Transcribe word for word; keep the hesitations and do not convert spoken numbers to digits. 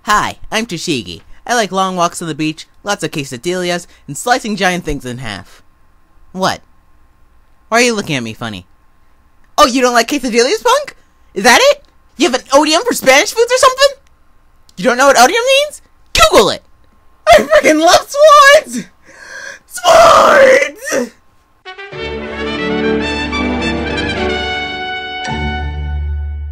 Hi, I'm Tashigi. I like long walks on the beach, lots of quesadillas, and slicing giant things in half. What? Why are you looking at me funny? Oh, you don't like quesadillas, punk? Is that it? You have an odium for Spanish foods or something? You don't know what odium means? Google it! I freaking love swords!